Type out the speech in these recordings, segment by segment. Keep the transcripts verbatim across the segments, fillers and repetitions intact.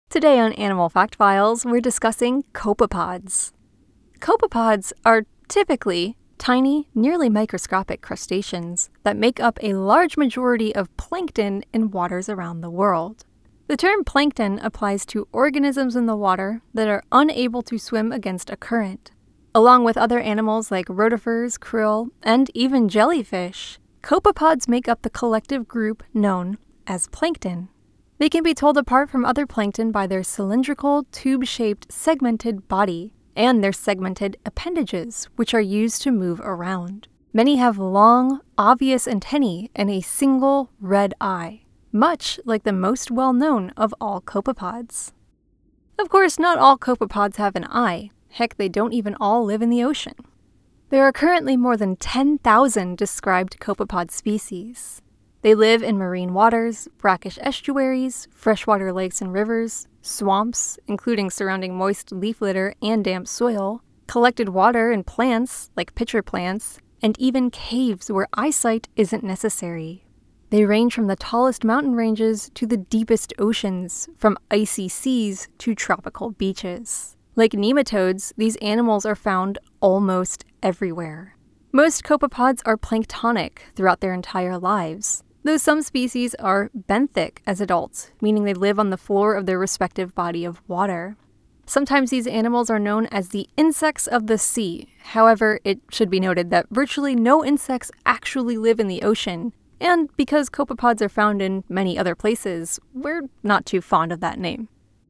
Today on Animal Fact Files, we're discussing copepods. Copepods are typically tiny, nearly microscopic crustaceans that make up a large majority of plankton in waters around the world. The term plankton applies to organisms in the water that are unable to swim against a current. Along with other animals like rotifers, krill, and even jellyfish, copepods make up the collective group known as plankton. They can be told apart from other plankton by their cylindrical, tube-shaped, segmented body and their segmented appendages, which are used to move around. Many have long, obvious antennae and a single red eye, much like the most well-known of all copepods. Of course, not all copepods have an eye. Heck, they don't even all live in the ocean. There are currently more than ten thousand described copepod species. They live in marine waters, brackish estuaries, freshwater lakes and rivers, swamps, including surrounding moist leaf litter and damp soil, collected water and plants, like pitcher plants, and even caves where eyesight isn't necessary. They range from the tallest mountain ranges to the deepest oceans, from icy seas to tropical beaches. Like nematodes, these animals are found almost everywhere. Most copepods are planktonic throughout their entire lives, though some species are benthic as adults, meaning they live on the floor of their respective body of water. Sometimes these animals are known as the insects of the sea. However, it should be noted that virtually no insects actually live in the ocean, and because copepods are found in many other places, we're not too fond of that name.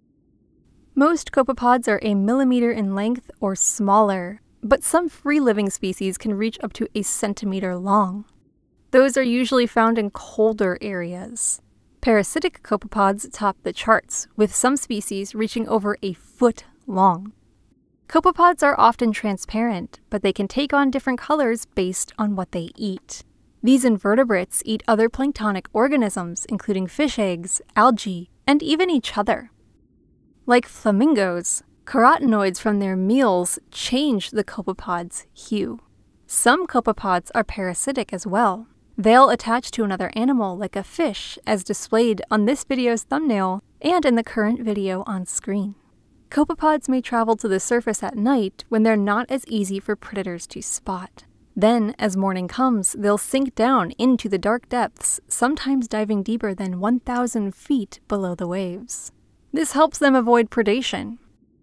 Most copepods are a millimeter in length or smaller, but some free-living species can reach up to a centimeter long. Those are usually found in colder areas. Parasitic copepods top the charts, with some species reaching over a foot long. Copepods are often transparent, but they can take on different colors based on what they eat. These invertebrates eat other planktonic organisms, including fish eggs, algae, and even each other. Like flamingos, carotenoids from their meals change the copepod's hue. Some copepods are parasitic as well. They'll attach to another animal like a fish, as displayed on this video's thumbnail and in the current video on screen. Copepods may travel to the surface at night when they're not as easy for predators to spot. Then, as morning comes, they'll sink down into the dark depths, sometimes diving deeper than one thousand feet below the waves. This helps them avoid predation.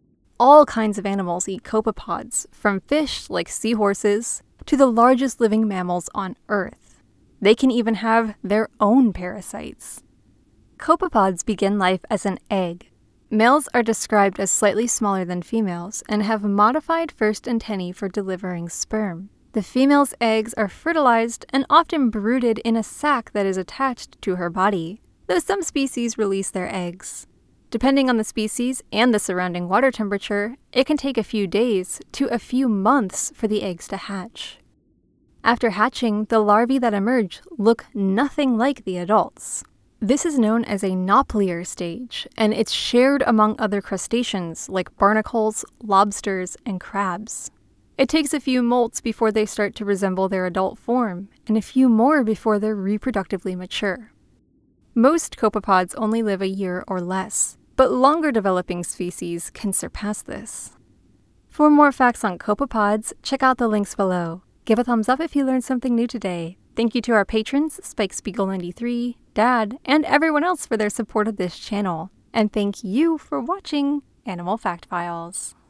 All kinds of animals eat copepods, from fish like seahorses to the largest living mammals on Earth. They can even have their own parasites. Copepods begin life as an egg. Males are described as slightly smaller than females and have modified first antennae for delivering sperm. The female's eggs are fertilized and often brooded in a sac that is attached to her body, though some species release their eggs. Depending on the species and the surrounding water temperature, it can take a few days to a few months for the eggs to hatch. After hatching, the larvae that emerge look nothing like the adults. This is known as a naupliar stage, and it's shared among other crustaceans like barnacles, lobsters, and crabs. It takes a few molts before they start to resemble their adult form, and a few more before they're reproductively mature. Most copepods only live a year or less, but longer developing species can surpass this. For more facts on copepods, check out the links below. Give a thumbs up if you learned something new today. Thank you to our patrons, Spike Spiegel ninety-three, Dad, and everyone else for their support of this channel. And thank you for watching Animal Fact Files.